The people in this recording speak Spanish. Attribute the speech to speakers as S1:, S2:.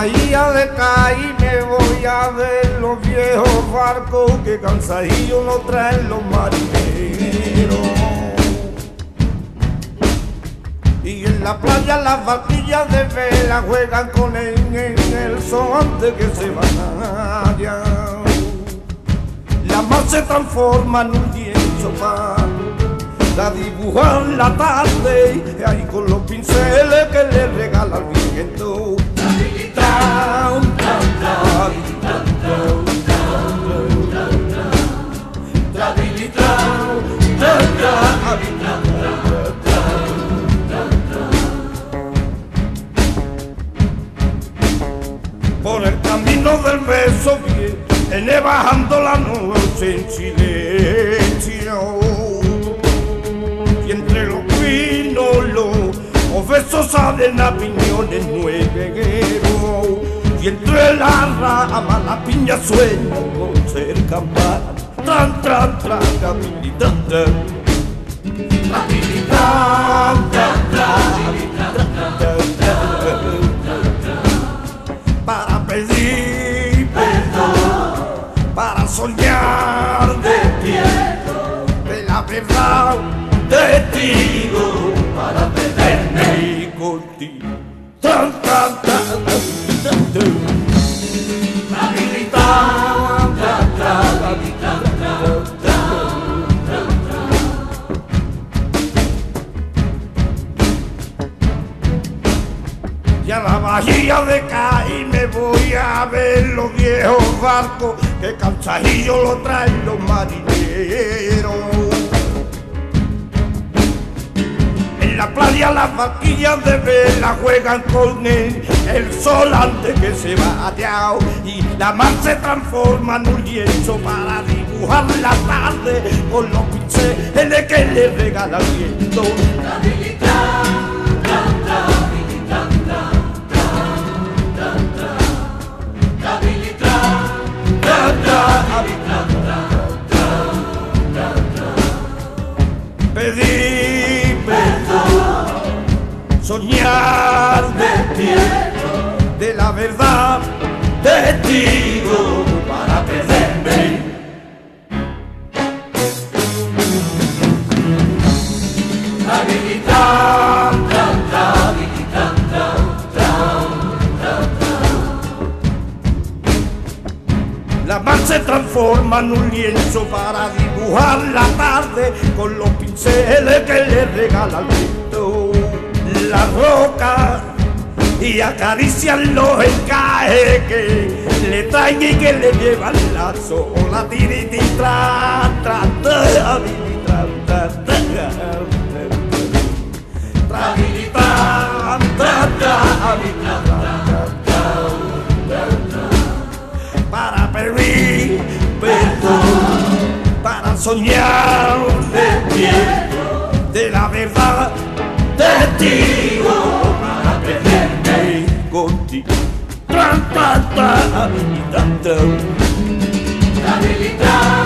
S1: bahía de Cádiz me voy a ver los viejos barcos que cansadillo no traen los marineros. Y en la playa las barquillas de vela juegan con él en el sol antes que se vayan. La mar se transforma en un lienzo para la dibujan la tarde, ahí con los pinceles que le regala el viento. Por el camino del beso viene bajando la noche en silencio, y entre los pinos los besos salen a piñones nuevegueros, y entre las ramas la piña sueña con ser campana. Tran, tran, tran, habilidad, habilidad, para pedir perdón, para soñar de ti, de la verdad, testigo, para perderme contigo. Tan, tan, tan, tan, tan. Y a la bahía de Cádiz me voy a ver los viejos barcos que cansadillo lo traen los marineros. En la playa las barquillas de vela juegan con el sol antes que se vaya, y la mar se transforma en un lienzo para dibujar la tarde con los pinceles que le regala el viento. Pedir perdón, soñar de ti, de la verdad, testigo, para perderme. La mar se transforma en un lienzo para dibujar la tarde con los pinceles que le regala el viento. La roca y acarician los encajes que le traen y que le llevan la sola tirititra, para pedir perdón, para soñar de ti, de la verdad, testigo, para perderme contigo. Tran, tran, tran, tran, tran.